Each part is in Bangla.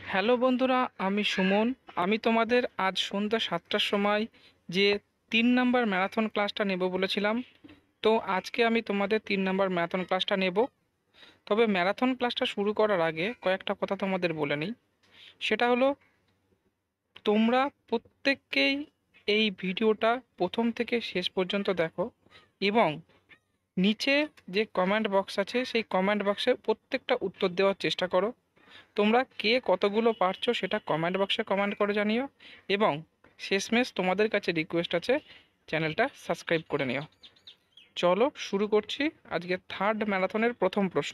হ্যালো বন্ধুরা, আমি সুমন। আমি তোমাদের আজ সন্ধ্যা 7টার সময় যে 3 নম্বর ম্যারাথন ক্লাসটা নেব বলেছিলাম। তো আজকে আমি তোমাদের 3 নম্বর ম্যারাথন ক্লাসটা নেব। তবে ম্যারাথন ক্লাসটা শুরু করার আগে কয়েকটা কথা তোমাদের বলে নিই। সেটা হলো, তোমরা প্রত্যেককেই এই ভিডিওটা প্রথম থেকে শেষ পর্যন্ত দেখো এবং নিচে যে কমেন্ট বক্স আছে সেই কমেন্ট বক্সে প্রত্যেকটা উত্তর দেওয়ার চেষ্টা করো। তোমরা কে কতগুলো পারছো সেটা কমেন্ট বক্সে কমেন্ট করে জানিও এবং শেষমেশ তোমাদের কাছে রিকোয়েস্ট আছে, চ্যানেলটা সাবস্ক্রাইব করে নিও। চলো শুরু করছি আজকে থার্ড ম্যারাথনের প্রথম প্রশ্ন।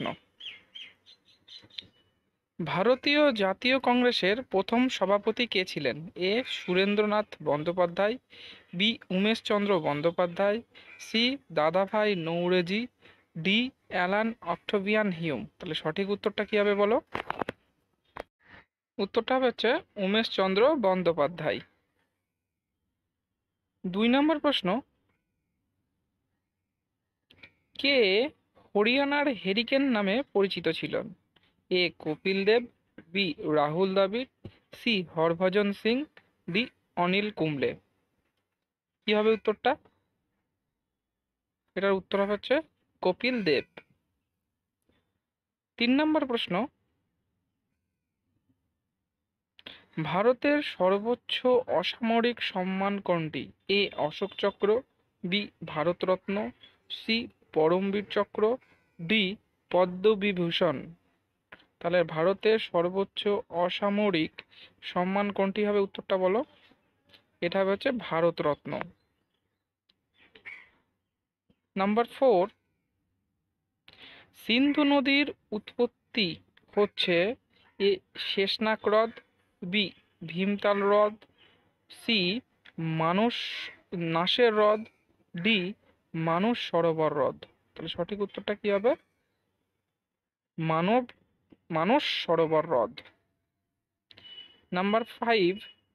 ভারতীয় জাতীয় কংগ্রেসের প্রথম সভাপতি কে ছিলেন? A Surendranath Bandyopadhyay, B Umeshchandra Bandyopadhyay, C Dadabhai Naoroji, D Allan Octavian Hume. তাহলে সঠিক উত্তরটা কী হবে বলো? উত্তরটা হচ্ছে উমেশচন্দ্র বন্দ্যোপাধ্যায়। 2 নম্বর প্রশ্ন, কে হরিয়ানার হেরিকেন নামে পরিচিত ছিলেন? A Kapil Dev, B Rahul Dravid, C Harbhajan Singh, D Anil Kumble. কি হবে উত্তরটা? এটার উত্তর হচ্ছে কপিল দেব। 3 নম্বর প্রশ্ন, ভারতের সর্বোচ্চ অসামরিক সম্মান কোনটি? এ অশোক চক্র, বি ভারতরত্ন, সি পরমবীর চক্র, ডি পদ্মবিভূষণ। তাহলে ভারতের সর্বোচ্চ অসামরিক সম্মান কোনটি হবে? উত্তরটা বলো। এটা হবে হচ্ছে ভারতরত্ন। নাম্বার 4, সিন্ধু নদীর উৎপত্তি হচ্ছে এ শেষনাগ হ্রদ, বি ভীমতাল হ্রদ, সি মানস নাসের হ্রদ, ডি মানস সরোবর হ্রদ। তাহলে সঠিক উত্তরটা কি হবে? মানস সরোবর হ্রদ। নাম্বার 5,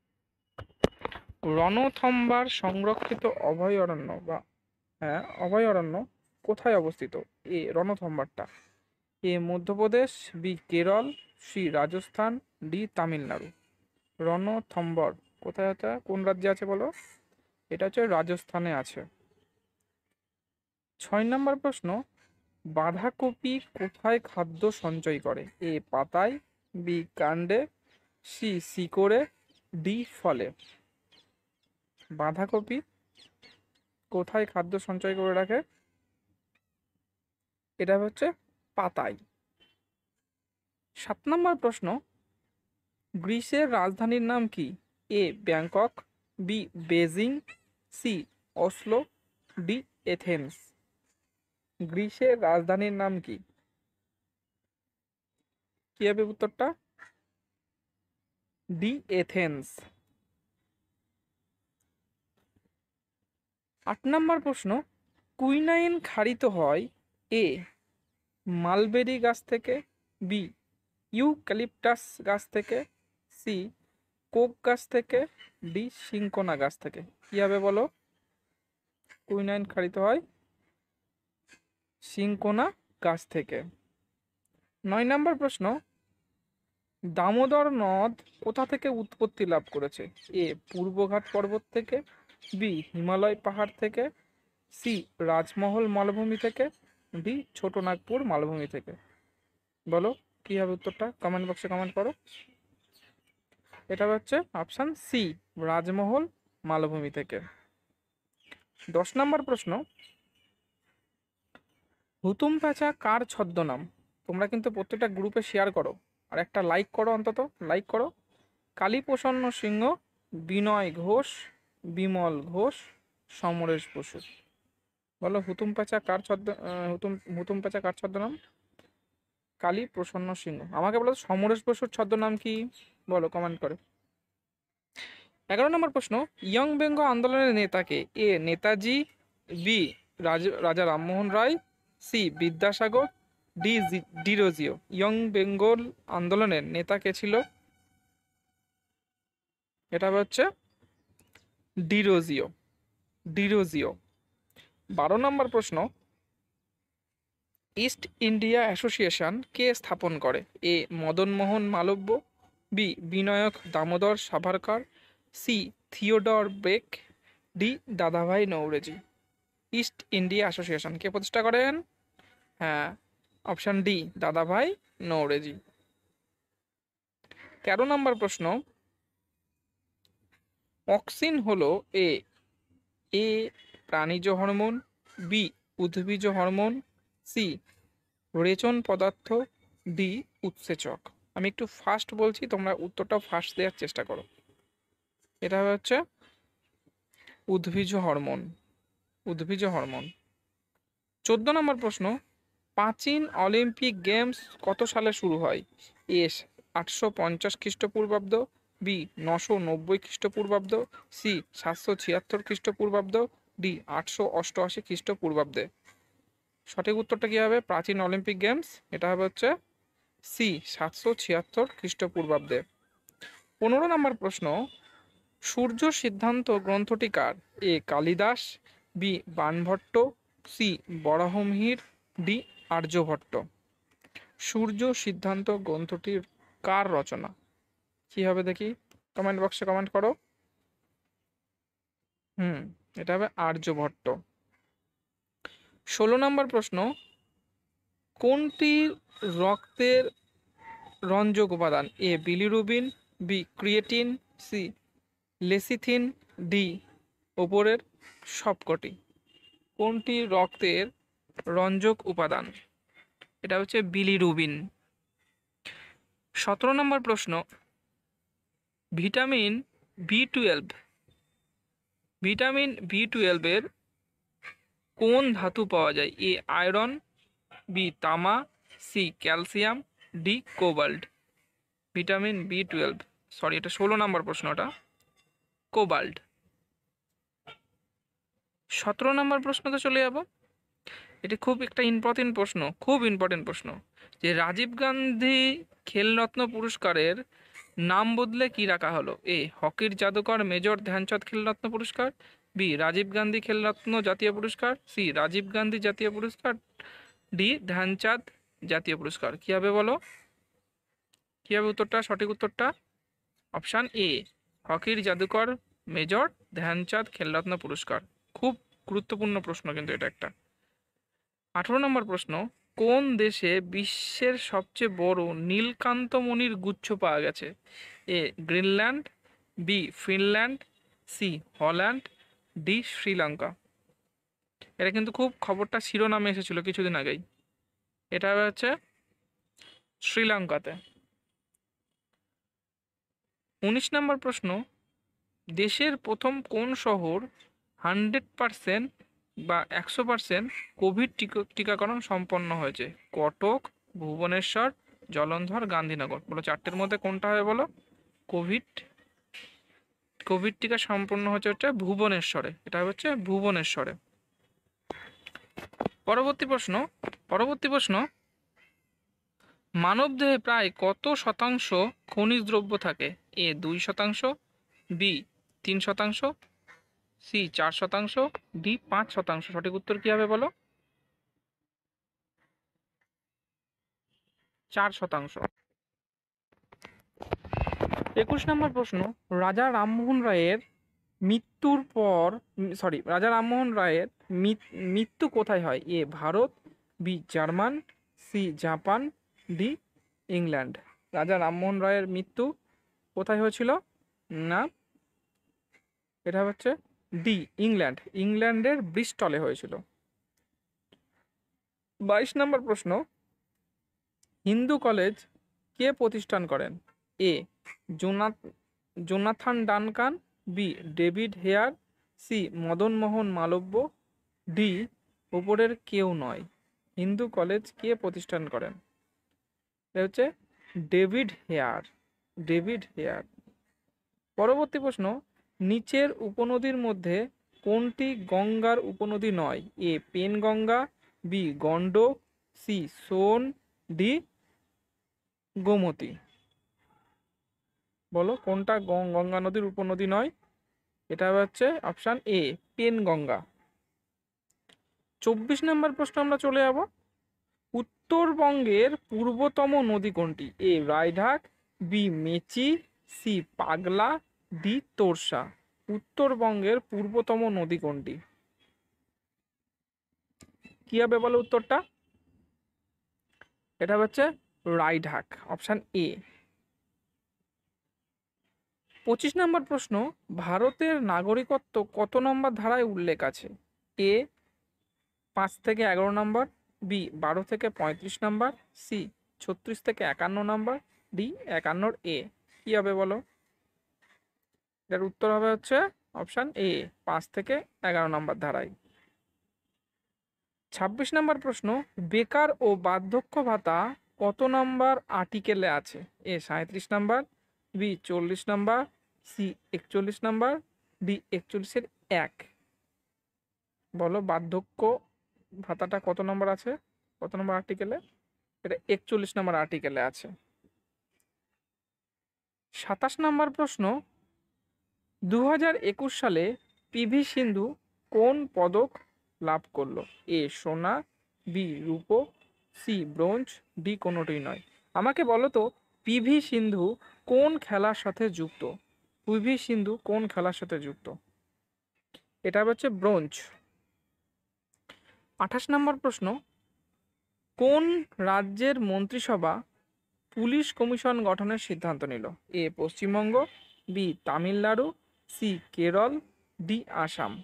রণথম্বার সংরক্ষিত অভয়ারণ্য কোথায় অবস্থিত? এ রণথম্বারটা, A Madhya Pradesh, B Kerala, C Rajasthan, D Tamil Nadu. Ranthambore কোথায় আছে, কোন রাজ্যে আছে বলো? এটা হচ্ছে রাজস্থানে আছে। 6 নম্বর প্রশ্ন, বাঁধাকপি কোথায় খাদ্য সঞ্চয় করে? এ পাতায়, বি কাণ্ডে, সি শিকড়ে, ডি ফলে। বাঁধাকপি কোথায় খাদ্য সঞ্চয় করে রাখে? এটা হচ্ছে পাতায়। 7 নম্বর প্রশ্ন, গ্রিসের রাজধানীর নাম কি? A Bangkok, B Beijing, C Oslo, D Athens. গ্রিসের রাজধানীর নাম কি? কি হবে উত্তরটা? D Athens. 8 নম্বর প্রশ্ন, কুইনাইন ক্ষারিত হয় এ মালবেরি গাছ থেকে, বি ইউক্যালিপটাস গাছ থেকে, সি কোক গাছ থেকে, ডি সিনকোনা গাছ থেকে। কি হবে বলো? কুইনাইন ক্ষারিত হয় সিনকোনা গাছ থেকে। 9 নম্বর প্রশ্ন, দামোদর নদ কোথা থেকে উৎপত্তি লাভ করেছে? এ পূর্বঘাট পর্বত থেকে, বি হিমালয় পাহাড় থেকে, সি রাজমহল মালভূমি থেকে, ডি ছোটনাগপুর মালভূমি থেকে। বলো কি হবে উত্তরটা? কমেন্ট বক্সে কমেন্ট করো। এটা হচ্ছে অপশান সি, রাজমহল মালভূমি থেকে। 10 নম্বর প্রশ্ন, হুতুম প্যাঁচা কার ছদ্মনাম? তোমরা কিন্তু প্রত্যেকটা গ্রুপে শেয়ার করো আর একটা লাইক করো, অন্তত লাইক করো। কালীপ্রসন্ন সিংহ, বিনয় ঘোষ, বিমল ঘোষ, সমরেশ বসু। বলো হুতুম প্যাঁচা কার হুতুম প্যাঁচা কার ছদ্মনাম? কালীপ্রসন্ন সিংহ। আমাকে বলো সমরেশ বসুর ছদ্মনাম কি? বলো কমেন্ট করে। 11 নম্বর প্রশ্ন, ইয়ং বেঙ্গল আন্দোলনের নেতাকে? এ Netaji, B Raja Rammohan Roy, C Vidyasagar, D Derozio. Young Bengal আন্দোলনের নেতা কে ছিল? এটা হচ্ছে ডিরোজিও। ডিরোজিও। 12 নম্বর প্রশ্ন, ইস্ট ইন্ডিয়া অ্যাসোসিয়েশন কে স্থাপন করে? A Madan Mohan Malaviya, B Vinayak Damodar Savarkar, C Theodore Beck, D Dadabhai Naoroji. East India Association কে প্রতিষ্ঠা করেন? হ্যাঁ, অপশন ডি দাদাভাই নওরোজি। 13 নম্বর প্রশ্ন, অক্সিন হলো এ এ প্রাণীজ হরমোন, বি উদ্ভিজ হরমোন, সি রেচন পদার্থ, ডি উৎসেচক। আমি একটু ফাস্ট বলছি, তোমরা উত্তরটা ফাস্ট দেওয়ার চেষ্টা করো। এটা হচ্ছে উদ্ভিজ হরমোন, উদ্ভিজ হরমোন। 14 নম্বর প্রশ্ন, প্রাচীন অলিম্পিক গেমস কত সালে শুরু হয়? এ 850 খ্রিস্টপূর্বাব্দ, বি 990 খ্রিস্টপূর্বাব্দ, সি 776 খ্রিস্টপূর্বাব্দ, ডি 888 খ্রিস্টপূর্বাব্দে। সঠিক উত্তরটা কি হবে? প্রাচীন অলিম্পিক গেমস, এটা হবে হচ্ছে সি 776 খ্রিস্টপূর্বাব্দে। 15 নম্বর প্রশ্ন, সূর্য সিদ্ধান্ত গ্রন্থটি কার? A Kalidasa, B Banabhatta, C Varahamihira, D Aryabhata. Surya Siddhanta গ্রন্থটির কার রচনা? কি হবে দেখি, কমেন্ট বক্সে কমেন্ট করো। এটা হবে আর্যভট্ট। 16 নম্বর প্রশ্ন, কোনটি রক্তের রঞ্জক উপাদান? A bilirubin, B creatine, C lecithin, D ওপরের সবকটি। কোনটি রক্তের রঞ্জক উপাদান? এটা হচ্ছে বিলিরুবিন। 17 নম্বর প্রশ্ন, ভিটামিন বি12, ভিটামিন বি12 এর কোন ধাতু পাওয়া যায়? এ আয়রন, বি তামা, C calcium, D cobalt. Vitamin বি12, সরি এটা 16 নম্বর প্রশ্নটা, কোবাল্ট। 17 নম্বর প্রশ্নতে চলে যাব। এটি খুব একটা ইম্পর্টেন্ট প্রশ্ন, খুব ইম্পর্টেন্ট প্রশ্ন, যে রাজীব গান্ধী খেলরত্ন পুরস্কারের নাম বদলে কি রাখা হলো? এ হকির জাদুকর মেজর ধ্যানচাঁদ খেলরত্ন পুরস্কার, বি রাজীব গান্ধী খেলরত্ন জাতীয় পুরস্কার, সি রাজীব গান্ধী জাতীয় পুরস্কার, ডি ধ্যানচাঁদ জাতীয় পুরস্কার। কি হবে বলো, কি হবে উত্তরটা? সঠিক উত্তরটা অপশান এ হকির জাদুকর মেজর ধ্যানচাঁদ খেলরত্ন পুরস্কার। খুব গুরুত্বপূর্ণ প্রশ্ন কিন্তু এটা একটা। 18 নম্বর প্রশ্ন, কোন দেশে বিশ্বের সবচেয়ে বড় নীলকান্তমণির গুচ্ছ পাওয়া গেছে? A Greenland, B Finland, C Holland, D Sri Lanka. এটা কিন্তু খুব খবরটা শিরোনামে এসেছিল কিছুদিন আগেই। এটা হচ্ছে শ্রীলঙ্কাতে। 19 নম্বর প্রশ্ন, দেশের প্রথম কোন শহর 100% বা 100% কোভিড টিকাকরণ সম্পন্ন হয়েছে? কটক, ভুবনেশ্বর, জলন্ধর, গান্ধীনগর। বলো চারটের মধ্যে কোনটা হবে বলো? কোভিড কোভিড টিকা সম্পন্ন হচ্ছে ভুবনেশ্বরে। এটা হচ্ছে ভুবনেশ্বরে। পরবর্তী প্রশ্ন, মানবদেহে প্রায় কত শতাংশ খনিজ দ্রব্য থাকে? A 2%, B 3%, C 4%, D 5%। সঠিক উত্তর কি হবে বলো? 4%। 21 নম্বর প্রশ্ন, রাজা রামমোহন রায়ের মৃত্যুর পর রাজা রামমোহন রায়ের মৃত্যু কোথায় হয়? A Bharat, B German, C Japan, D England. Raja Rammohan রায়ের মৃত্যু কোথায় হয়েছিল? না, এটা হচ্ছে ডি ইংল্যান্ড, ইংল্যান্ডের ব্রিস্টলে হয়েছিল। 22 নম্বর প্রশ্ন, হিন্দু কলেজ কে প্রতিষ্ঠান করেন? A Jonathan Duncan, B David Hare, C Madan Mohan Malaviya, D উপরের কেউ নয়। হিন্দু কলেজ কে প্রতিষ্ঠান করেন? এটা হচ্ছে ডেভিড হেয়ার, ডেভিড হেয়ার। পরবর্তী প্রশ্ন, নিচের উপনদীর মধ্যে কোনটি গঙ্গার উপনদী নয়? A Penganga, B Gandak, C Son, D Gomti. বলো কোনটা গঙ্গা নদীর উপনদী নয়? এটা হচ্ছে অপশান এ পেনগঙ্গা। 24 নম্বর প্রশ্ন আমরা চলে যাব। উত্তরবঙ্গের পূর্বতম নদী কোনটি? A Raidak, B Mechi, C Pagla, D Torsa. উত্তরবঙ্গের পূর্বতম নদী কোনটি? কি হবে বলো উত্তরটা? এটা হচ্ছে রায়ঢাক, অপশান এ। 25 নম্বর প্রশ্ন, ভারতের নাগরিকত্ব কত নম্বর ধারায় উল্লেখ আছে? এ 5 থেকে 11 নম্বর, বি 12 থেকে 35 নম্বর, সি 36 থেকে 51 নম্বর, ডি 51 এ। কি হবে বলো? এর উত্তর হবে হচ্ছে অপশান এ, 5 থেকে 11 নম্বর ধারায়। 26 নম্বর প্রশ্ন, বেকার ও বার্ধক্য ভাতা কত নম্বর আর্টিকেলে আছে? এ 37 নম্বর, বি 40 নম্বর, সি 41 নম্বর, ডি 41-এর 1। বলো বার্ধক্য ভাতাটা কত নম্বর আছে, কত নম্বর আর্টিকেলে? এটা 41 নম্বর আর্টিকেলে আছে। 27 নম্বর প্রশ্ন, 2021 সালে পিভি সিন্ধু কোন পদক লাভ করলো? এ সোনা, বি রূপো, সি ব্রোঞ্জ, ডি কোনোটিই নয়। আমাকে বলো তো পিভি সিন্ধু কোন খেলার সাথে যুক্ত? পিভি সিন্ধু কোন খেলার সাথে যুক্ত? এটা হচ্ছে ব্রোঞ্জ। 28 নম্বর প্রশ্ন, কোন রাজ্যের মন্ত্রিসভা পুলিশ কমিশন গঠনের সিদ্ধান্ত নিল? A Paschimbanga, B Tamil Nadu, C Kerala, D Assam.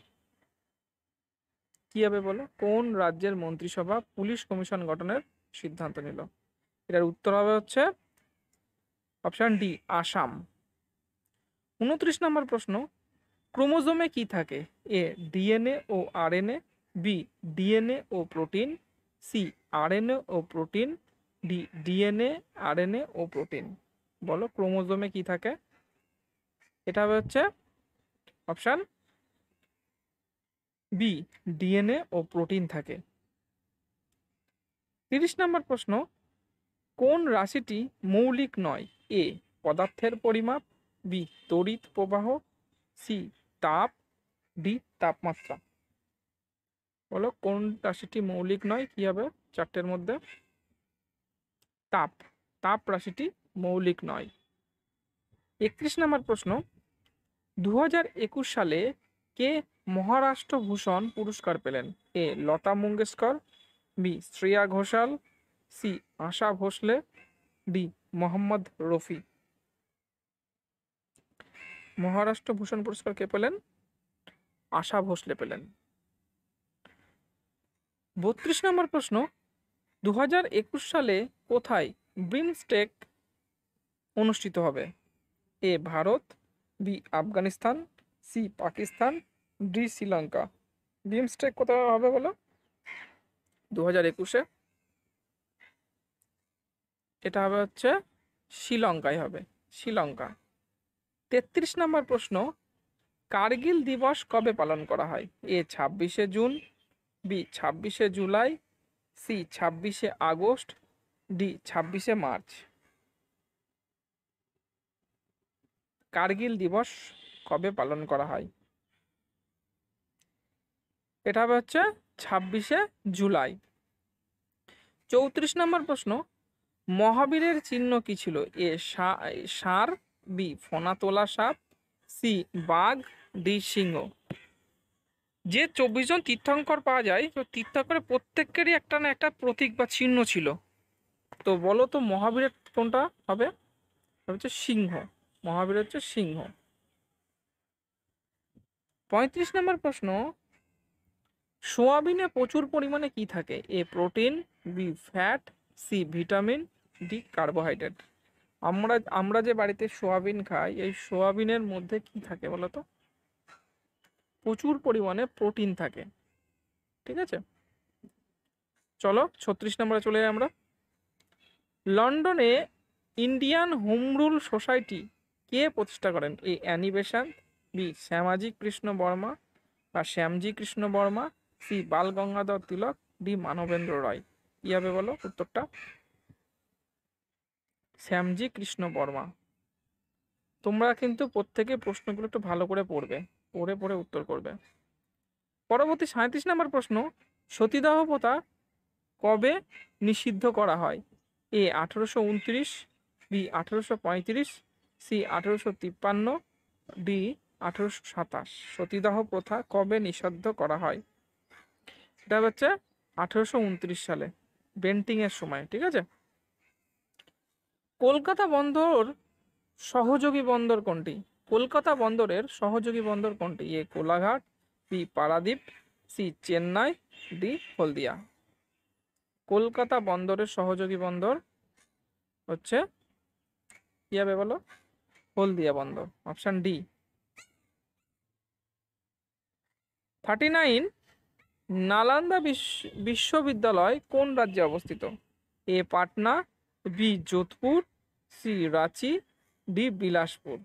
কি হবে বলো? কোন রাজ্যের মন্ত্রিসভা পুলিশ কমিশন গঠনের সিদ্ধান্ত নিল? এটার উত্তর হবে হচ্ছে অপশন ডি আসাম। 29 নম্বর প্রশ্ন, ক্রোমোজোমে কি থাকে? এ ডিএনএ ও আরএনএ, বি ডিএনএ ও প্রোটিন, সি আরএনএ ও প্রোটিন, ডি ডিএনএ আরএনএ ও প্রোটিন। বলো ক্রোমোজোমে কি থাকে? এটা হবে হচ্ছে অপশন বি ডিএনএ ও প্রোটিন থাকে। 30 নম্বর প্রশ্ন, কোন রাশিটি মৌলিক নয়? এ পদার্থের পরিমাপ, বি তড়িৎ প্রবাহ, সি তাপ, ডি তাপমাত্রা। বলো কোন রাশিটি মৌলিক নয়? কি হবে চারটের মধ্যে? তাপ, তাপ রাশিটি মৌলিক নয়। 31 নম্বর প্রশ্ন, 2021 সালে কে মহারাষ্ট্র ভূষণ পুরস্কার পেলেন? A Lata Mangeshkar, B Shreya Ghoshal, C Asha Bhosle, D Mohammad Rafi. Maharashtra Bhushan পুরস্কার কে পেলেন? আশা ভোসলে পেলেন। 32 নম্বর প্রশ্ন, 2021 সালে কোথায় বিমস্টেক অনুষ্ঠিত হবে? A Bharat, B Afghanistan, C Pakistan, D Sri Lanka. BIMSTEC কোথায় হবে বলো 2021-এ? এটা হবে হচ্ছে শ্রীলঙ্কায় হবে, শ্রীলঙ্কা। 33 নম্বর প্রশ্ন, কার্গিল দিবস কবে পালন করা হয়? এ 26শে জুন, বি 26শে জুলাই, সি 26শে আগস্ট, ডি 26শে মার্চ। কার্গিল দিবস কবে পালন করা হয়? এটা হবে হচ্ছে 26শে জুলাই। 34 নম্বর প্রশ্ন, মহাবীরের চিহ্ন কি ছিল? এ ষাঁড়, বি ফনা তোলা সাপ, সি বাঘ, ডি সিংহ। যে 24 জন তীর্থঙ্কর পাওয়া যায়, তো তীর্থঙ্করের প্রত্যেকেরই একটা না একটা প্রতীক বা চিহ্ন ছিল। তো বলো তো মহাবীরের কোনটা হবে? হচ্ছে সিংহ, মহাবীর হচ্ছে সিংহ। 35 নম্বর প্রশ্ন, সোয়াবিনে প্রচুর পরিমাণে কি থাকে? A protein, B fat, C vitamin, D carbohydrate. আমরা আমরা যে বাড়িতে সোয়াবিন খাই, এই সোয়াবিনের মধ্যে কি থাকে বলো তো? প্রচুর পরিমাণে প্রোটিন থাকে। ঠিক আছে, চলো 36 নম্বরে চলে যাই আমরা। লন্ডনে ইন্ডিয়ান হোম রুল সোসাইটি কে প্রতিষ্ঠা করেন? A Annie Besant, B Shyamji Krishna Varma বা শ্যামজি কৃষ্ণ বর্মা, সি বাল গঙ্গাধর তিলক, ডি মানবেন্দ্র রায়। কি হবে বলো উত্তরটা? শ্যামজি কৃষ্ণ বর্মা। তোমরা কিন্তু প্রত্যেকে প্রশ্নগুলো একটু ভালো করে পড়বে, পড়ে পড়ে উত্তর করবে। পরবর্তী 37 নম্বর প্রশ্ন, সতীদাহ প্রথা কবে নিষিদ্ধ করা হয়? A 1829, B 1835, C 1853, D 1827। সতীদাহ প্রথা কবে নিষিদ্ধ করা হয়? এটা হচ্ছে 1829 সালে, বেন্টিং এর সময়। ঠিক আছে। কলকাতা বন্দর সহযোগী বন্দর কোনটি? কলকাতা বন্দরের সহযোগী বন্দর কোনটি? A Kolaghat, B Paradip, C Chennai, D Haldia. Kolkata বন্দরের সহযোগী বন্দর হচ্ছে কি হবে বলো? হলদিয়া বন্দর, অপশন ডি। 39, নালন্দা বিশ্ববিদ্যালয় কোন রাজ্যে অবস্থিত? A Patna, B Jodhpur, C Ranchi, D Bilaspur.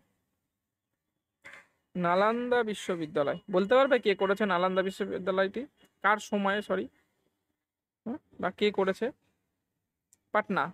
Nalanda বিশ্ববিদ্যালয়, বলতে পারবে কে করেছে নালন্দা বিশ্ববিদ্যালয়টি? কার সময়ে, সরি, বা কে করেছে? পাটনা।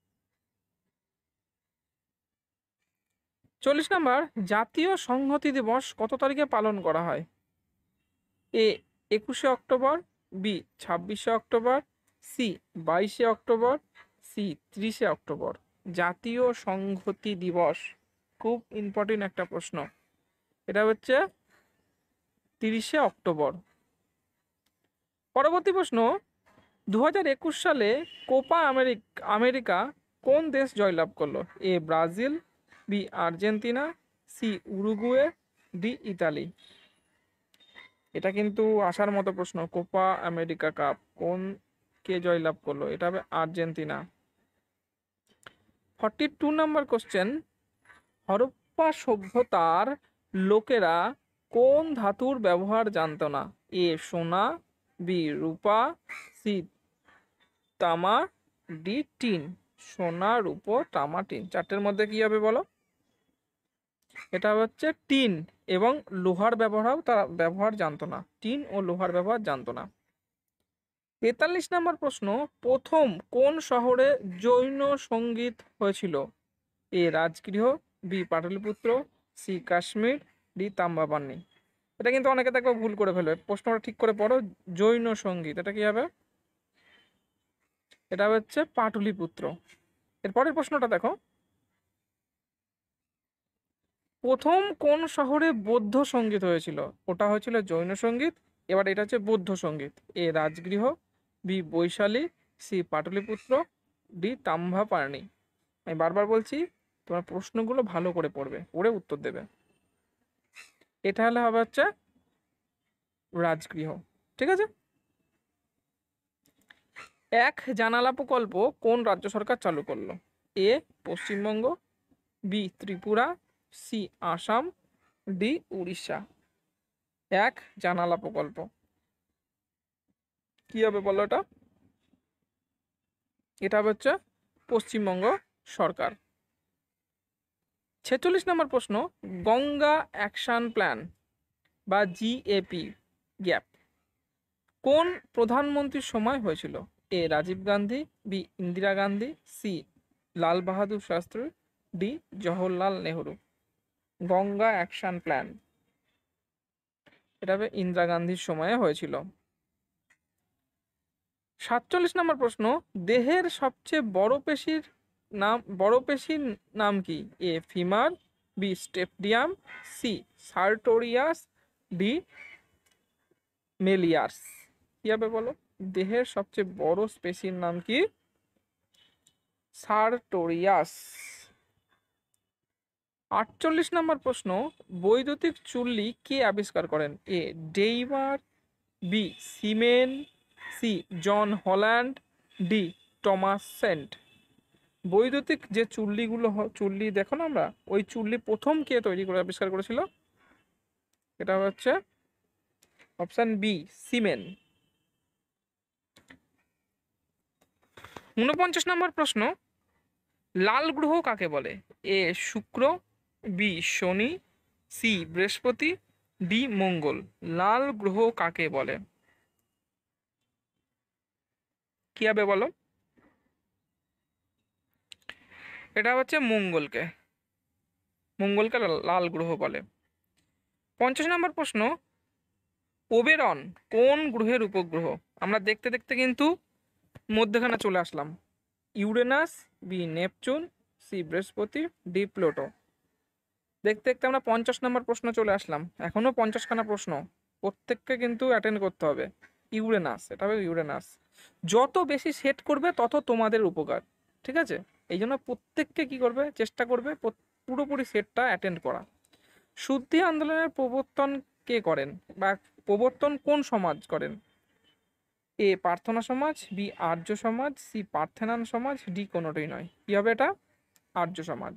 40 নম্বর, জাতীয় সংহতি দিবস কত তারিখে পালন করা হয়? এ 21শে অক্টোবর, বি 26শে অক্টোবর, সি 22শে অক্টোবর, সি 30শে অক্টোবর। জাতীয় সংহতি দিবস খুব ইম্পর্টেন্ট একটা প্রশ্ন। এটা হচ্ছে 30শে অক্টোবর। পরবর্তী প্রশ্ন, 2021 সালে কোপা আমেরিকা কোন দেশ জয়লাভ করলো? A Brazil, B Argentina, C Uruguay, D Italy. এটা কিন্তু আসার মতো প্রশ্ন। কোপা আমেরিকা কাপ কে জয়লাভ করলো? এটা হবে আর্জেন্টিনা। 42 নম্বর কোশ্চেন, হরপ্পা সভ্যতার লোকেরা কোন ধাতুর ব্যবহার জানতো না? এ সোনা, বি রূপা, সি তামা, ডি টিন। সোনা, রূপো, তামা, টিন, চারটের মধ্যে কি হবে বলো? এটা হচ্ছে টিন, এবং লোহার ব্যবহার জানতো না। টিন ও লোহার ব্যবহার জানতো না। 43 নম্বর প্রশ্ন, প্রথম কোন শহরে জৈন সঙ্গীত হয়েছিল? A Rajgriha, B Pataliputra, C Kashmir, D Tambapanni. এটা কিন্তু অনেকে দেখো ভুল করে ফেলবে, প্রশ্নটা ঠিক করে পড়ো। জৈন সঙ্গীত, এটা কি হবে? এটা হচ্ছে পাটলিপুত্র। এরপরের প্রশ্নটা দেখো, প্রথম কোন শহরে বৌদ্ধ সঙ্গীত হয়েছিল? ওটা হয়েছিল জৈন সঙ্গীত, এবার এটা হচ্ছে বৌদ্ধ সঙ্গীত। A Rajgriha, B Vaishali, C Pataliputra, D Tambaparni. আমি বারবার বলছি, তোমার প্রশ্নগুলো ভালো করে পড়বে, পড়ে উত্তর দেবে। এটা হবে হচ্ছে রাজগৃহ। ঠিক আছে। এক জানালা প্রকল্প কোন রাজ্য সরকার চালু করলো? A Paschimbanga, B Tripura, C Assam, D Orissa. এক জানালা প্রকল্প কি হবে বলো? এটা হচ্ছে পশ্চিমবঙ্গ সরকার। 46 নম্বর প্রশ্ন, গঙ্গা অ্যাকশন প্ল্যান বা জিএপি গ্যাপ কোন প্রধানমন্ত্রীর সময় হয়েছিল? A Rajiv Gandhi, B Indira Gandhi, C Lal Bahadur Shastri, D Jawaharlal Nehru. Ganga action plan, এটা হবে ইন্দিরা গান্ধীর সময়ে হয়েছিল। 47 নম্বর প্রশ্ন, দেহের সবচেয়ে বড় পেশির নাম কি? A femur, B stapedius, C sartorius, D মেলিয়ার্স। কি হবে বলো? দেহের সবচেয়ে বড় পেশির নাম কি? সার্টোরিয়াস। 48 নম্বর প্রশ্ন, বৈদ্যুতিক চুল্লি কে আবিষ্কার করেন? এ ডেইমার, B Siemens, C John Holland, D Thomas সেন্ট। বৈদ্যুতিক যে চুল্লি দেখো না আমরা, ওই চুল্লি প্রথম কে তৈরি করে আবিষ্কার করেছিল? এটা হচ্ছে অপশন বি সিমেন। 49 নম্বর প্রশ্ন, লাল গ্রহ কাকে বলে? এ শুক্র, বি শনি, সি বৃহস্পতি, ডি মঙ্গল। লাল গ্রহ কাকে বলে? কি হবে বলো? এটা হচ্ছে মঙ্গলকে লাল গ্রহ বলে। 50 নম্বর প্রশ্ন, ওবেরন কোন গ্রহের উপগ্রহ? আমরা দেখতে দেখতে কিন্তু মধ্যখানে চলে আসলাম। ইউরেনাস, বি নেপচুন, সি বৃহস্পতি, ডি প্লুটো। দেখতে দেখতে আমরা 50 নম্বর প্রশ্ন চলে আসলাম। এখনো 50খানা প্রশ্ন, প্রত্যেককে কিন্তু অ্যাটেন্ড করতে হবে। ইউরেনাস, এটা হবে ইউরেনাস। যত বেশি সেট করবে তত তোমাদের উপকার, ঠিক আছে? এই জন্য প্রত্যেককে কি করবে, চেষ্টা করবে পুরোপুরি সেটটা অ্যাটেন্ড করা। শুদ্ধি আন্দোলনের প্রবর্তন কে করেন, বা প্রবর্তন কোন সমাজ করেন? এ প্রার্থনা সমাজ, বি আর্য সমাজ, সি পার্থেনান সমাজ, ডি কোনোটাই নয়। কি হবে এটা? আর্য সমাজ।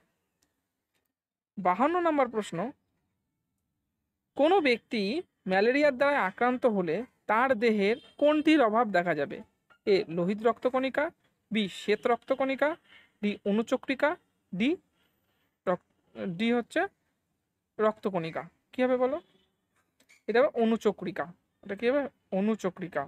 52 নম্বর প্রশ্ন, কোনো ব্যক্তি ম্যালেরিয়ার দ্বারা আক্রান্ত হলে তার দেহের কোনটির অভাব দেখা যাবে? এ লোহিত রক্তকণিকা, বি শ্বেত রক্তকণিকা, ডি অনুচক্রিকা, ডি ডি হচ্ছে রক্তকণিকা। কি হবে বলো? এটা হবে অনুচক্রিকা। এটা কি হবে? অনুচক্রিকা।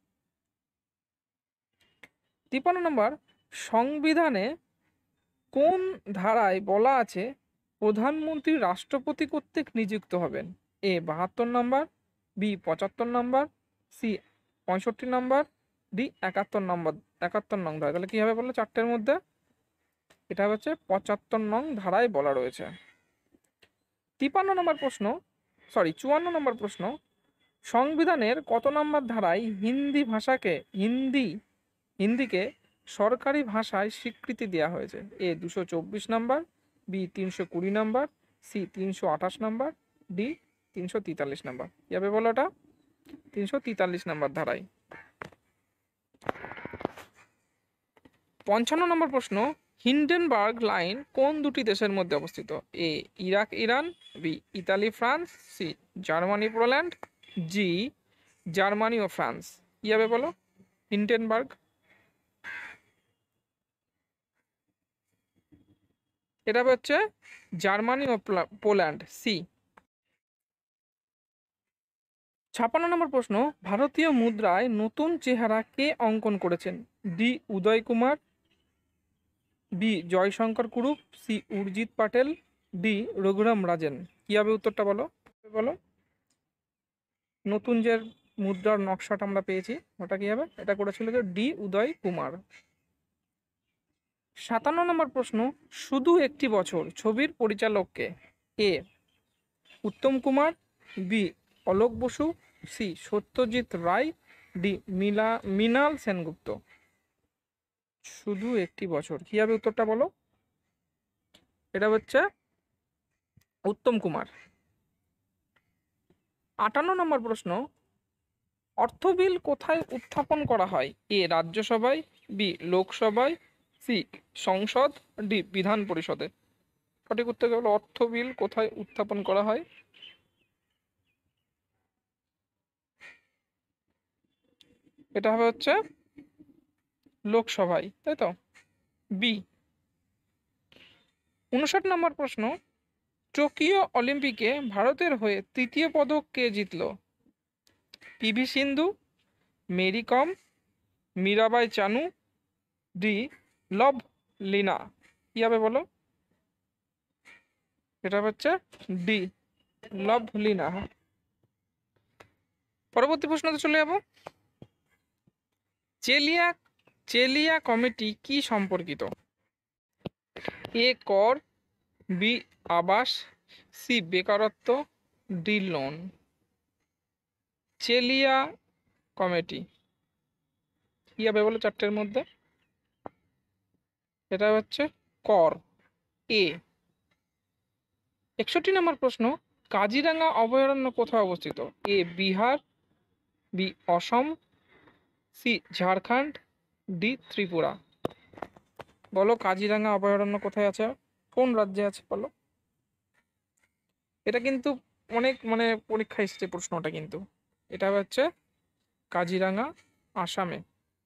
53 নম্বর, সংবিধানে কোন ধারায় বলা আছে প্রধানমন্ত্রী রাষ্ট্রপতি কর্তৃক নিযুক্ত হবেন? এ 72 নম্বর, বি 75 নম্বর, সি 65 নম্বর, ডি 71 নম্বর। 71 নং ধারা। তাহলে কি হবে বলো চারটের মধ্যে? এটা হচ্ছে 75 নং ধারায় বলা রয়েছে। 54 নম্বর প্রশ্ন, 54 নম্বর প্রশ্ন, সংবিধানের কত নম্বর ধারায় হিন্দিকে সরকারি ভাষায় স্বীকৃতি দেওয়া হয়েছে? এ 224 নম্বর, বি 320 নম্বর, সি 328 নম্বর, ডি 343 নম্বর। কি হবে বলো এটা? 343 নম্বর ধারায়। 55 নম্বর প্রশ্ন, হিন্ডেনবার্গ লাইন কোন দুটি দেশের মধ্যে অবস্থিত? A Iraq Iran, B Italy France, C Germany Poland, G Germany ও ফ্রান্স। কি হবে বলো হিন্ডেনবার্গ? এটা হচ্ছে জার্মানি ও পোল্যান্ড, সি। 56 নম্বর প্রশ্ন, ভারতীয় মুদ্রায় নতুন চেহারা কে অঙ্কন করেছেন? D Uday Kumar, B Jayashankar Kurup, C Urjit Patel, D Raghuram Rajan. কি হবে উত্তরটা বলো? বলো নতুন যে মুদ্রার নকশাটা আমরা পেয়েছি ওটা কি হবে? এটা করেছিল যে ডি উদয় কুমার। 57 নম্বর প্রশ্ন, শুধু একটি বছর ছবির পরিচালককে? A Uttam Kumar, B Alok Basu, C Satyajit Ray, D Mrinal Sengupta. শুধু একটি বছর, কি হবে উত্তরটা বলো? এটা হচ্ছে উত্তম কুমার। 58 নম্বর প্রশ্ন, অর্থ বিল কোথায় উত্থাপন করা হয়? এ রাজ্যসভায়, বি লোকসভায়, সি সংসদ, ডি বিধান পরিষদে। সঠিক উত্তর হলো অর্থ বিল কোথায় উত্থাপন করা হয়? এটা হবে হচ্ছে লোকসভায়, তাই তো? বি। 59 নম্বর প্রশ্ন, টোকিও অলিম্পিকে ভারতের হয়ে তৃতীয় পদক কে জিতল? PV Sindhu, Mary Kom, Mirabai Chanu, D Lovlina. কি হবে বলো? এটা হচ্ছে ডি লভলিনা। পরবর্তী প্রশ্নতে চলে যাব। চেলিয়া কমিটি কি সম্পর্কিত? এ কর, বি আবাস, সি বেকারত্ব, ডি লোন। চেলিয়া কমিটি কি হবে বলো চারটের মধ্যে? এটা হচ্ছে কর, এ। 61 নম্বর প্রশ্ন, কাজিরাঙ্গা অভয়ারণ্য কোথায় অবস্থিত? A Bihar, B Assam, C Jharkhand, D Tripura. বলো কাজিরাঙ্গা অভয়ারণ্য কোথায় আছে, কোন রাজ্যে আছে বলো? এটা কিন্তু অনেক পরীক্ষা এসেছে প্রশ্নটা, কিন্তু এটা হচ্ছে কাজিরাঙ্গা, আসামে।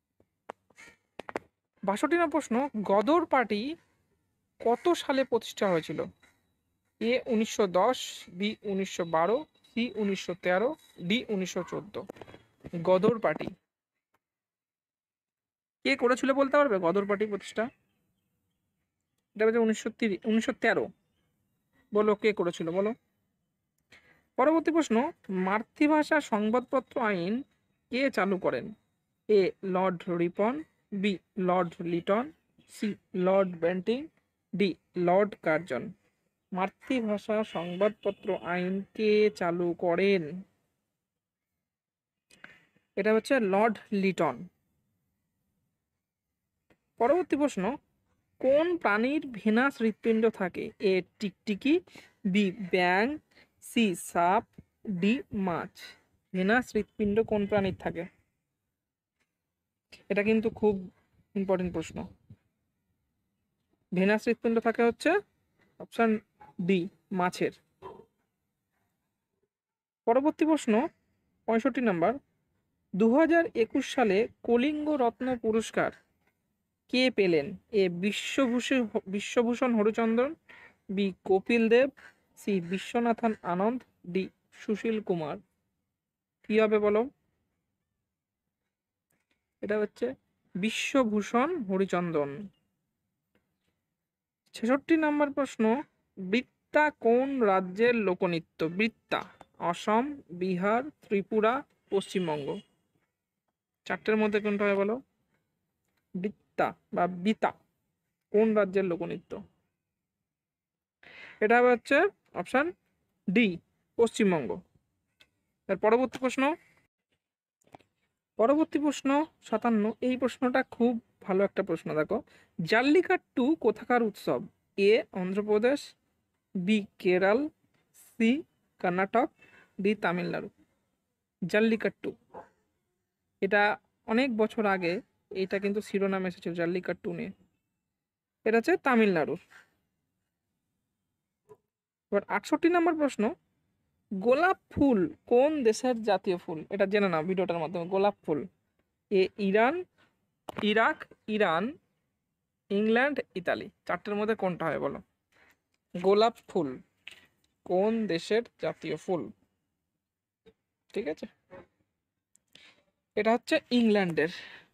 62 নম্বর প্রশ্ন, গদর পার্টি কত সালে প্রতিষ্ঠা হয়েছিল? A 1910, B 1912, C 1913, D 1914। Ghadar party কে করেছিল বলতে পারবে? গদর পার্টি প্রতিষ্ঠা? এটা হচ্ছে 1913। বলো কে করেছিল বলো? পরবর্তী প্রশ্ন, মাতৃভাষা সংবাদপত্র আইন কে চালু করেন? A lord Ripon, B lord Lytton, C lord Bentinck, D lord Curzon. মাতৃভাষা সংবাদপত্র আইন কে চালু করেন? এটা হচ্ছে লর্ড লিটন। পরবর্তী প্রশ্ন, কোন প্রাণীর ভেনাস হৃৎপিণ্ড থাকে? এ টিকটিকি, বি ব্যাং, সি সাপ, ডি মাছ। ভেনাস হৃৎপিণ্ড কোন প্রাণীর থাকে? এটা কিন্তু খুব ইম্পর্টেন্ট প্রশ্ন। ভেনাস হৃৎপিণ্ড থাকে হচ্ছে অপশন ডি মাছের। পরবর্তী প্রশ্ন 65 নম্বর, 2021 সালে কলিঙ্গ রত্ন পুরস্কার কে পেলেন? A Bishwabhushan Harichandan, B Kapil Dev, C Viswanathan Anand, D Sushil Kumar. কি হবে বলো? এটা হচ্ছে বিশ্বভূষণ হরিচন্দন। 66 নম্বর প্রশ্ন, বৃত্তা কোন রাজ্যের লোকনৃত্য? বৃত্তা অসম, বিহার, ত্রিপুরা, পশ্চিমবঙ্গ। চারটের মধ্যে কোনটা হবে বলো? বৃত্তা বা বিতা কোন রাজ্যের লোকনৃত্য? এটা হচ্ছে অপশন ডি পশ্চিমবঙ্গ। এর পরবর্তী প্রশ্ন 57। এই প্রশ্নটা খুব ভালো একটা প্রশ্ন, দেখো। জাল্লিকাট্টু কোথাকার উৎসব? A Andhra Pradesh, B Kerala, C Karnataka, D Tamil Nadu. Jallikattu এটা অনেক বছর আগে এটা কিন্তু শিরোনাম এসেছিল জাল্লিকাট্টু নিয়ে। এটা হচ্ছে তামিলনাড়ুর। এবার 68 নম্বর প্রশ্ন, গোলাপ ফুল কোন দেশের জাতীয় ফুল? এটা জেনে নাও ভিডিওটার মাধ্যমে। গোলাপ ফুল A Iran, Iraq, Iran, England, Italy. চারটের মধ্যে কোনটা হয় বলো? গোলাপ ফুল কোন দেশের জাতীয় ফুল? ঠিক আছে, এটা হচ্ছে ইংল্যান্ডের।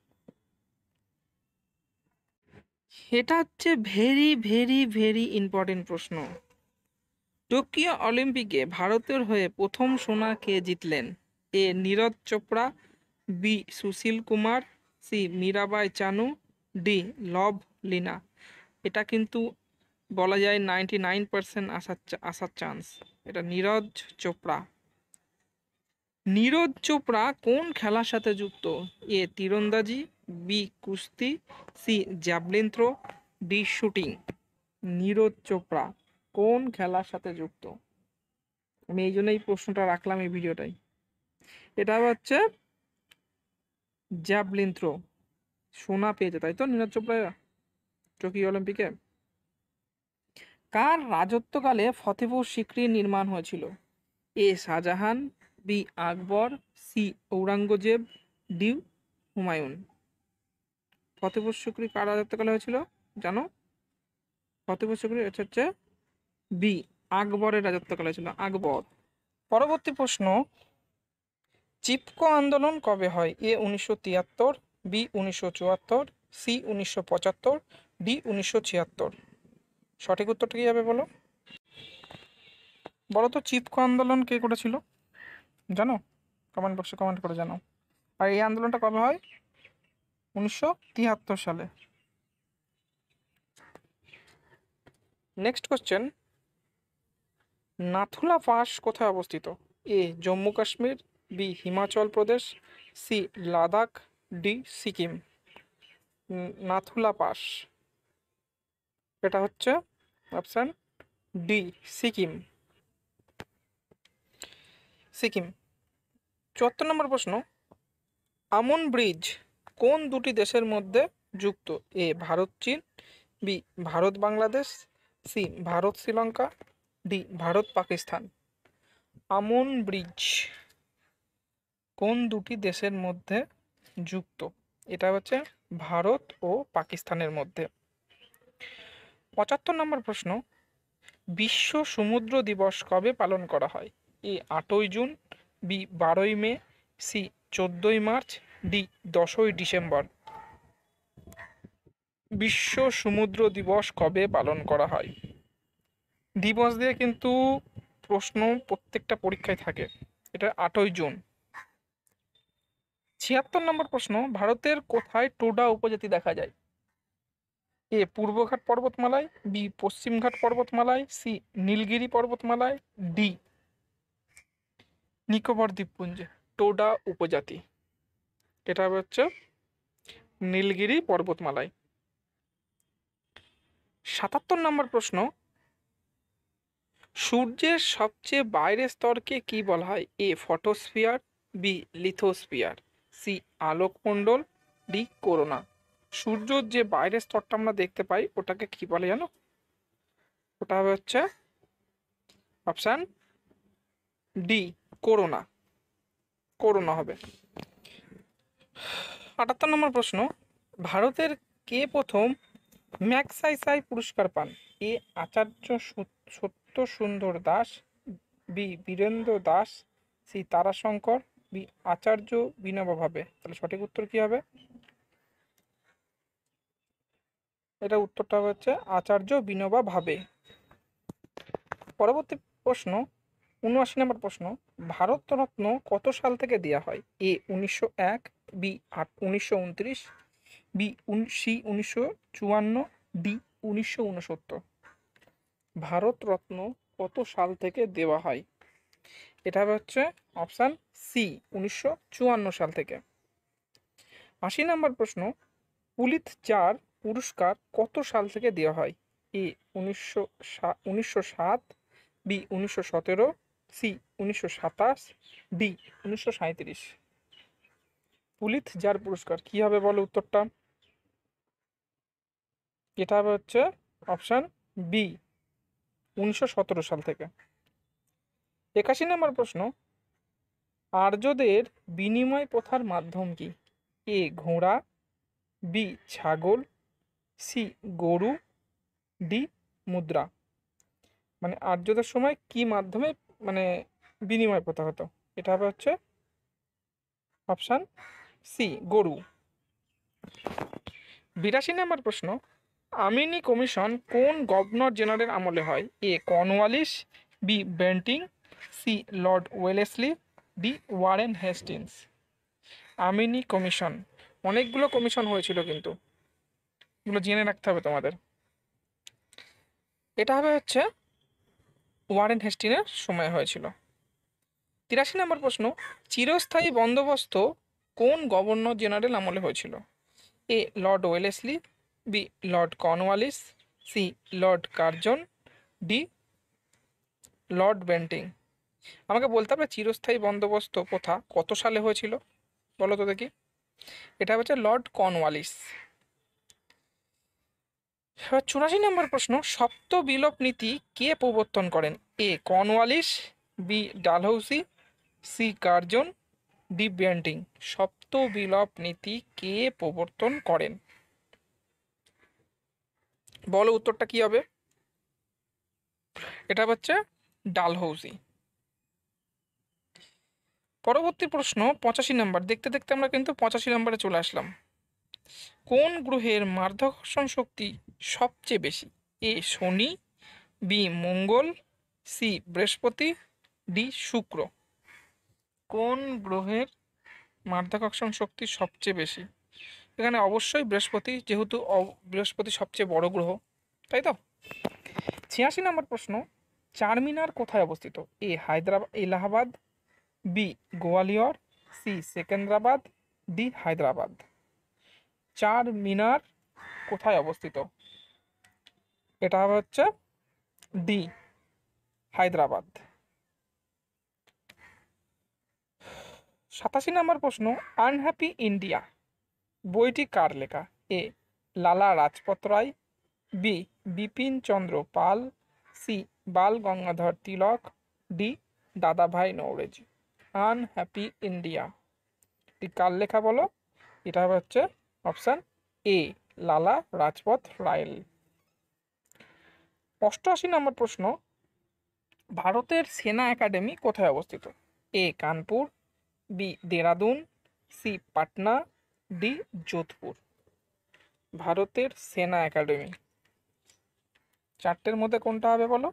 এটা হচ্ছে ভেরি ভেরি ভেরি ইম্পর্টেন্ট প্রশ্ন। টোকিও অলিম্পিকে ভারতের হয়ে প্রথম সোনা কে জিতলেন? A Neeraj Chopra, B Sushil Kumar, C Mirabai Chanu, D Lovlina. এটা কিন্তু বলা যায় 99% আসার চান্স। এটা নীরজ চোপড়া। নীরজ চোপড়া কোন খেলার সাথে যুক্ত? এ তীরন্দাজি, বি কুস্তি, C javelin throw, D shooting. Neeraj Chopra কোন খেলার সাথে যুক্ত? আমি এই জন্য এই প্রশ্নটা রাখলাম এই ভিডিওটাই। এটা হচ্ছে জ্যাভলিন থ্রো। সোনা পেয়েছে তাই তো নীরজ চোপড়া টোকিও অলিম্পিকে। কার রাজত্বকালে ফতেপুর সিক্রি নির্মাণ হয়েছিল? A Shahjahan, B Akbar, C Aurangzeb, D Humayun. Fatehpur Sikri কার রাজত্বকালে হয়েছিল জানো? ফতেপুর সিক্রি হচ্ছে বি আকবরের রাজত্বকালে ছিল, আকবর। পরবর্তী প্রশ্ন, চিপকো আন্দোলন কবে হয়? A 1973, B 1974, C 1975, D 1976। সঠিক উত্তরটা কি হবে বলো? বলো তো চিপকো আন্দোলন কে করেছিল জানো? কমেন্ট বক্সে কমেন্ট করে জানাও। আর এই আন্দোলনটা কবে হয়? 1973 সালে। নেক্সট কোশ্চেন, নাথুলা পাস কোথায় অবস্থিত? A Jammu Kashmir, B Himachal Pradesh, C Ladakh, D Sikkim. Nathula pass এটা হচ্ছে অপশন ডি সিকিম। সিকিম। 74 নম্বর প্রশ্ন, আমন ব্রিজ কোন দুটি দেশের মধ্যে যুক্ত? এ ভারত চীন, B Bharat Bangladesh, C Bharat Sri Lanka, D Bharat Pakistan. Aman bridge কোন দুটি দেশের মধ্যে যুক্ত? এটা হচ্ছে ভারত ও পাকিস্তানের মধ্যে। 75 নম্বর প্রশ্ন, বিশ্ব সমুদ্র দিবস কবে পালন করা হয়? এ 8ই জুন, বি 12ই মে, সি 14ই মার্চ, ডি 10ই ডিসেম্বর। বিশ্ব সমুদ্র দিবস কবে পালন করা হয়? দিবস দিয়ে কিন্তু প্রশ্ন প্রত্যেকটা পরীক্ষায় থাকে। এটা 8ই জুন। 76 নম্বর প্রশ্ন, ভারতের কোথায় টোডা উপজাতি দেখা যায়? এ পূর্বঘাট পর্বতমালায়, বি পশ্চিমঘাট পর্বতমালায়, সি নীলগিরি পর্বতমালায়, ডি নিকোবর দ্বীপপুঞ্জে। টোডা উপজাতি। এটা হচ্ছে নীলগিরি পর্বতমালায়। ৭৭ নম্বর প্রশ্ন, সূর্যের সবচেয়ে বাইরের স্তরকে কি বলা হয়? A photosphere, B lithosphere, C আলোকমণ্ডল, ডি করোনা। সূর্যের যে বাইরের স্তরটা আমরা দেখতে পাই ওটাকে কি বলে জানো? ওটা হচ্ছে অপশান ডি করোনা। করোনা হবে। ৭৮ নম্বর প্রশ্ন, ভারতের কে প্রথম ম্যাগসাইসাই পুরস্কার পান? এ Acharya Satya Sundar Das, B Birendra Das, C Tarashankar, B Acharya Vinoba Bhave. তাহলে সঠিক উত্তর কি হবে? এটা উত্তরটা হচ্ছে আচার্য বিনোবা ভাবে। পরবর্তী প্রশ্ন, ৭৯ নম্বর প্রশ্ন, ভারতরত্ন কত সাল থেকে দেওয়া হয়? A ১৯০১, B ১৯২৯, B C ১৯৫৪, D ১৯৬৯। Bharat Ratna কত সাল থেকে দেওয়া হয়? এটা হচ্ছে অপশান সি ১৯৫৪ সাল থেকে। ৮০ নম্বর প্রশ্ন, পুলিৎজার পুরস্কার কত সাল থেকে দেওয়া হয়? A ১৯০৭, B ১৯১৭, C ১৯২৭, D ১৯৩৭। Pulitzer পুরস্কার কি হবে বলো উত্তরটা? এটা হবে হচ্ছে অপশান বি ১৯১৭ সাল থেকে। ৮১ নম্বর প্রশ্ন, আর্যদের বিনিময় প্রথার মাধ্যম কি? এ ঘোড়া, বি ছাগল, সি গরু, ডি মুদ্রা। মানে আর্যদের সময় কি মাধ্যমে মানে বিনিময় প্রথা হতো? এটা হবে হচ্ছে অপশান সি গরু। ৮২ নম্বর প্রশ্ন, আমিনি কমিশন কোন গভর্নর জেনারেল আমলে হয়? A Cornwallis, B Bentinck, C Lord Wellesley, D Warren Hastings. Amini commission, অনেকগুলো কমিশন হয়েছিল কিন্তু এগুলো জেনে রাখতে হবে তোমাদের। এটা হবে হচ্ছে ওয়ারেন হেস্টিংয়ের সময় হয়েছিল। ৮৩ নম্বর প্রশ্ন, চিরস্থায়ী বন্দোবস্ত কোন গভর্নর জেনারেল আমলে হয়েছিল? A Lord Wellesley, B Lord Cornwallis, C Lord Curzon, D Lord Bentinck. আমাকে বলতে হবে চিরস্থায়ী বন্দোবস্ত প্রথা কত সালে হয়েছিল বলো তো দেখি। এটা হচ্ছে লর্ড কর্নওয়ালিস। ৮৪ নম্বর প্রশ্ন, সপ্ত বিলোপ নীতি কে প্রবর্তন করেন? A Cornwallis, B Dalhousie, C Curzon, D Bentinck. সপ্ত বিলোপ নীতি কে প্রবর্তন করেন বলো উত্তরটা কি হবে? এটা হচ্ছে ডালহৌসি। পরবর্তী প্রশ্ন ৮৫ নম্বর। দেখতে দেখতে আমরা কিন্তু ৮৫ নম্বরে চলে আসলাম। কোন গ্রহের মাধ্যাকর্ষণ শক্তি সবচেয়ে বেশি? এ শনি, বি মঙ্গল, সি বৃহস্পতি, ডি শুক্র। কোন গ্রহের মাধ্যাকর্ষণ শক্তি সবচেয়ে বেশি? এখানে অবশ্যই বৃহস্পতি, যেহেতু বৃহস্পতি সবচেয়ে বড় গ্রহ, তাই তো। ৮৬ নম্বর প্রশ্ন, চারমিনার কোথায় অবস্থিত? A Hyderabad Allahabad, B Gwalior, C Secunderabad, D Hyderabad. Charminar কোথায় অবস্থিত? এটা হচ্ছে ডি হায়দ্রাবাদ। ৮৭ নম্বর প্রশ্ন, আনহ্যাপি ইন্ডিয়া বইটি কার লেখা? A Lala Lajpat Rai, B Bipin Chandra Pal, C Bal Gangadhar Tilak, D Dadabhai Naoroji. Unhappy India এটি কার লেখা বলো? এটা হচ্ছে অপশান এ লালা রাজপত রায়। ৮৮ নম্বর প্রশ্ন, ভারতের সেনা একাডেমি কোথায় অবস্থিত? A Kanpur, B Dehradun, C Patna, D Jodhpur. ভারতের সেনা একাডেমি চারটের মধ্যে কোনটা হবে বলো?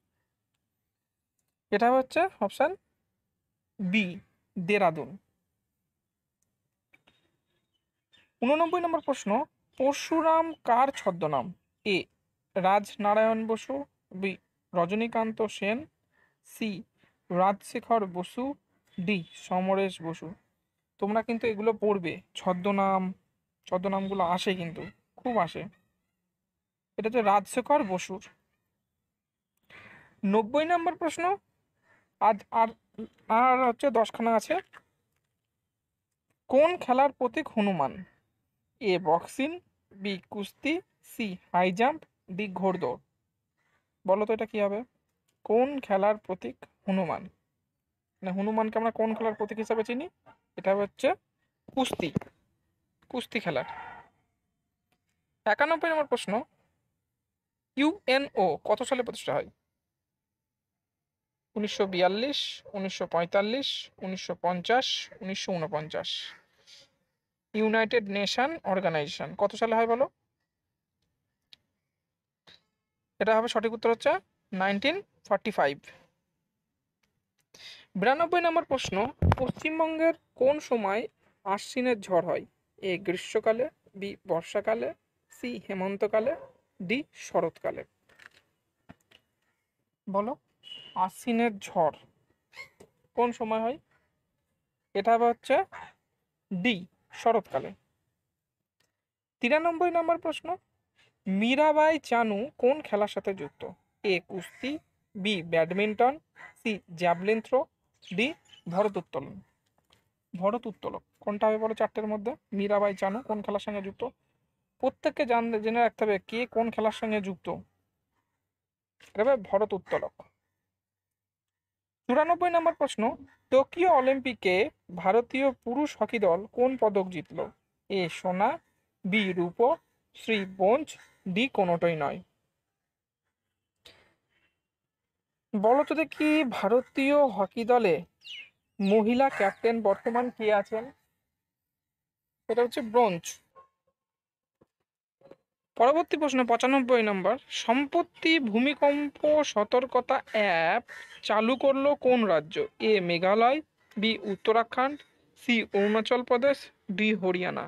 এটা হচ্ছে অপশান বি দেরাদুন। ৮৯ নম্বর প্রশ্ন, পরশুরাম কার ছদ্মনাম? A Rajnarayan Basu, B Rajanikanta Sen, C Rajshekhar Basu, D Samaresh Basu. তোমরা কিন্তু এগুলো পড়বে, ছদ্মনামগুলো আসে কিন্তু, খুব আসে। এটা হচ্ছে রাজশেখর বসুর। 90 নম্বর প্রশ্ন। আজ আর আর হচ্ছে 10খানা আছে। কোন খেলার প্রতীক হনুমান? এ বক্সিং, বি কুস্তি, সি হাই জাম্প, ডি ঘোড়দৌড়। বলো তো এটা কি হবে? কোন খেলার প্রতীক হনুমান? মানে হনুমানকে আমরা কোন খেলার প্রতীক হিসাবে চিনি? এটা হচ্ছে কুস্তি, কুস্তি খেলার। 91 নম্বর প্রশ্ন। ইউএনও কত সালে প্রতিষ্ঠা হয়? 1942, 1945, 1950, 1949। ইউনাইটেড নেশন অর্গানাইজেশন কত সালে হয় বলো? এটা হবে, সঠিক উত্তর হচ্ছে 1945। 92 নম্বর প্রশ্ন। পশ্চিমবঙ্গের কোন সময় আশ্বিনের ঝড় হয়? এ গ্রীষ্মকালে, বি বর্ষাকালে, সি হেমন্তকালে, ডি শরৎকালে। বলো, আশ্বিনের ঝড় কোন সময় হয়? এটা হবে হচ্ছে ডি শরৎকালে। 93 নম্বর প্রশ্ন। মীরাবাই চানু কোন খেলার সাথে যুক্ত? এ কুস্তি, B badminton, C javelin throw, D ভারোত্তোলন। ভারোত্তোলক কোনটা হবে বলো চারটের মধ্যে? মীরাবাই চানু কোন খেলার সঙ্গে যুক্ত? প্রত্যেককে জেনে রাখতে হবে কে কোন খেলার সঙ্গে যুক্ত। এটা হবে ভারোত্তোলক। 94 নম্বর প্রশ্ন। টোকিও অলিম্পিকে ভারতীয় পুরুষ হকি দল কোন পদক জিতল? এ সোনা, বি রূপো, সি ব্রোঞ্জ, ডি কোনোটাই নয়। বলো তো দেখি, ভারতীয় হকি দলে মহিলা ক্যাপ্টেন বর্তমান কে আছেন? এটা হচ্ছে ব্রোঞ্জ। পরবর্তী প্রশ্ন 95 নম্বর। সম্প্রতি ভূমিকম্প সতর্কতা অ্যাপ চালু করলো কোন রাজ্য? A Meghalaya, B Uttarakhand, C Arunachal Pradesh, D Haryana.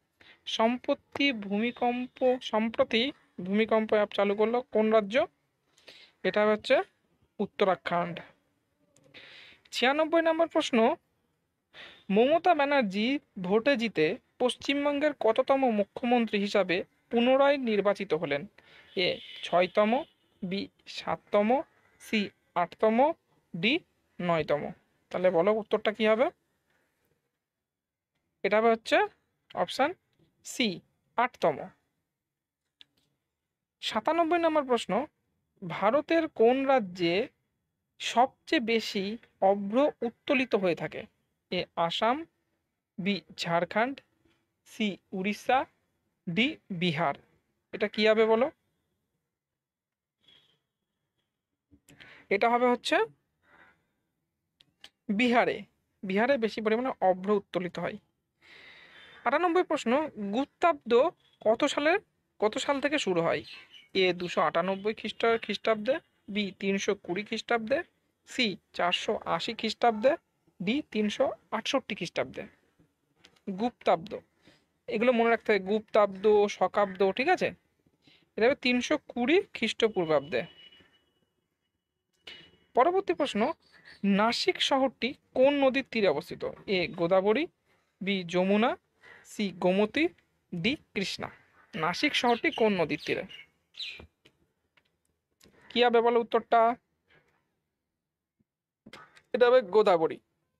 সম্প্রতি ভূমিকম্প অ্যাপ চালু করলো কোন রাজ্য? এটা হচ্ছে উত্তরাখণ্ড। 96 নম্বর প্রশ্ন। মমতা ব্যানার্জি ভোটে জিতে পশ্চিমবঙ্গের কততম মুখ্যমন্ত্রী হিসাবে পুনরায় নির্বাচিত হলেন? এ 6তম, বি 7তম, সি 8তম, ডি 9তম। তাহলে বলো উত্তরটা কি হবে? এটা হবে হচ্ছে অপশান সি 8তম। 97 নম্বর প্রশ্ন। ভারতের কোন রাজ্যে সবচেয়ে বেশি অভ্র উত্তোলিত হয়ে থাকে? A Assam, B Jharkhand, C Orissa, D Bihar. এটা কি হবে বলো? এটা হবে হচ্ছে বিহারে। বিহারে বেশি পরিমাণে অভ্র উত্তোলিত হয়। 98 প্রশ্ন। গুপ্তাব্দ কত সাল থেকে শুরু হয়? এ 298 খ্রিস্টাব্দে, বি 320 খ্রিস্টাব্দে, সি 480 খ্রিস্টাব্দে, ডি 368 খ্রিস্টাব্দে। গুপ্তাব্দ, এগুলো মনে রাখতে হবে, গুপ্তাব্দ, শকাব্দ, ঠিক আছে? এটা হবে 320 খ্রিস্টপূর্বাব্দে। পরবর্তী প্রশ্ন। নাসিক শহরটি কোন নদীর তীরে অবস্থিত? A Godavari, B Yamuna, C Gomti, D Krishna. Nashik শহরটি কোন নদীর তীরে? কি হবে বলো উত্তরটা? এটা হবে গোদাবরী।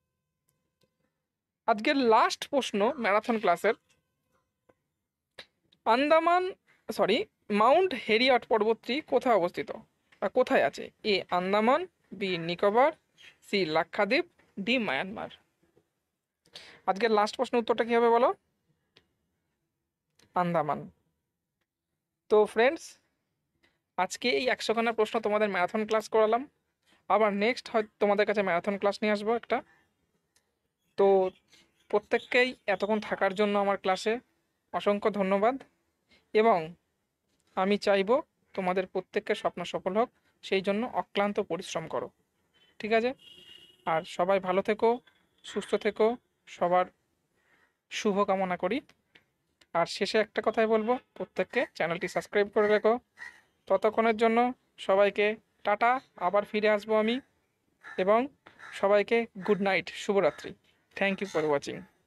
আজকের লাস্ট প্রশ্ন ম্যারাথন ক্লাসের। আন্দামান সরি মাউন্ট হেরিয়ট পর্বতটি কোথায় অবস্থিত বা কোথায় আছে? A Andaman, B Nicobar, C Lakshadweep, D Myanmar. আজকের লাস্ট প্রশ্ন উত্তরটা কি হবে বলো? আন্দামান। তো ফ্রেন্ডস, আজকে এই 100খানা প্রশ্ন তোমাদের ম্যারাথন ক্লাস করালাম। আবার নেক্সট হয়তো তোমাদের কাছে ম্যারাথন ক্লাস নিয়ে আসবো একটা। তো প্রত্যেককেই এতক্ষণ থাকার জন্য আমার ক্লাসে অসংখ্য ধন্যবাদ, এবং আমি চাইবো তোমাদের প্রত্যেকের স্বপ্ন সফল হোক, সেই জন্য অক্লান্ত পরিশ্রম করো। ঠিক আছে? আর সবাই ভালো থেকো, সুস্থ থেকো, সবার শুভ কামনা করি। আর শেষে একটা কথাই বলবো, প্রত্যেককে চ্যানেলটি সাবস্ক্রাইব করে রেখো। ততক্ষণের জন্য সবাইকে টাটা, আবার ফিরে আসবো আমি, এবং সবাইকে গুড নাইট, শুভরাত্রি। Thank you for watching.